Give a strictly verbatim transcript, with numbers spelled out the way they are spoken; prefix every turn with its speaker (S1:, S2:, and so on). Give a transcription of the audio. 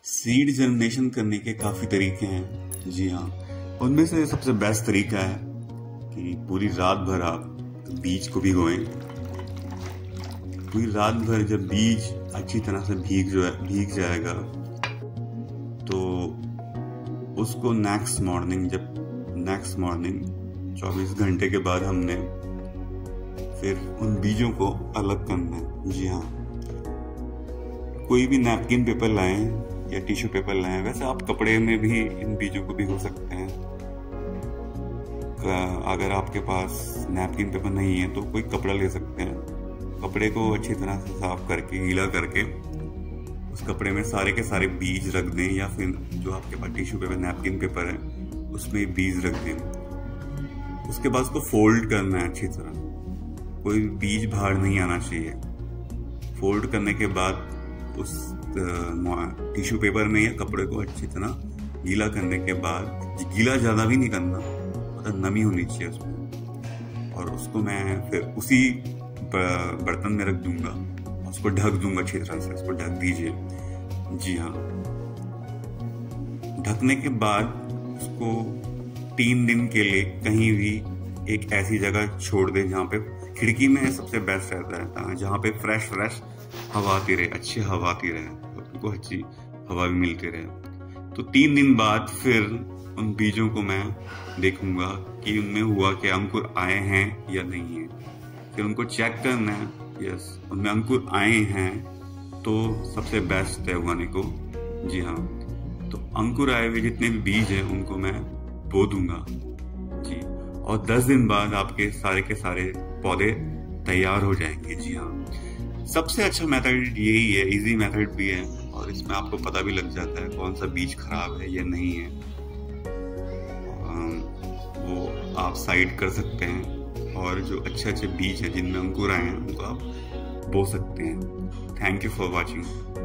S1: Seed germination करने के काफ़ी तरीके हैं। जी हाँ, उनमें से सबसे बेस्ट तरीका है कि पूरी रात भर आप बीज को भिगोएं। पूरी रात भर जब बीज अच्छी तरह से भीग जो है भीग जाएगा तो उसको नेक्स्ट मॉर्निंग जब नेक्स्ट मॉर्निंग चौबीस घंटे के बाद हमने फिर उन बीजों को अलग करना है। जी हाँ, कोई भी नैपकिन पेपर लाएं या टिश्यू पेपर लाएं। वैसे आप कपड़े में भी इन बीजों को भिगो सकते हैं। अगर आपके पास नैपकिन पेपर नहीं है तो कोई कपड़ा ले सकते हैं। कपड़े को अच्छी तरह से साफ करके गीला करके उस कपड़े में सारे के सारे बीज रख दें, या फिर जो आपके पास टिश्यू पेपर नैपकिन पेपर है उसमें बीज रख दें। उसके बाद उसको फोल्ड करना है अच्छी तरह, कोई बीज बाहर नहीं आना चाहिए। फोल्ड करने के बाद उस टिश्यू पेपर में या कपड़े को अच्छी तरह गीला करने के बाद, गीला ज़्यादा भी नहीं करना, मतलब नमी होनी चाहिए उसमें, और उसको मैं फिर उसी बर्तन में रख दूंगा, उसको ढक दूंगा अच्छी तरह से। उसको ढक दीजिए। जी हाँ, ढकने के बाद उसको तीन दिन के लिए कहीं भी एक ऐसी जगह छोड़ दें जहाँ पे, खिड़की में सबसे बेस्ट रहता है, जहाँ पे फ्रेश फ्रेश हवा आती रहे, अच्छी हवा आती रहे, उनको अच्छी हवा भी मिलती रहे। तो तीन दिन बाद फिर उन बीजों को मैं देखूंगा कि उनमें हुआ कि अंकुर आए हैं या नहीं है। फिर उनको चेक करना है, यस उनमें अंकुर आए हैं तो सबसे बेस्ट है उगाने को। जी हाँ, तो अंकुर आए हुए जितने भी बीज हैं उनको मैं बो दूंगा। जी, और दस दिन बाद आपके सारे के सारे पौधे तैयार हो जाएंगे। जी हाँ, सबसे अच्छा मेथड यही है, इजी मेथड भी है, और इसमें आपको पता भी लग जाता है कौन सा बीज खराब है या नहीं है। वो आप साइड कर सकते हैं, और जो अच्छे अच्छे बीज हैं जिनमें अंकुर आए हैं उनको आप बो सकते हैं। Thank you for watching.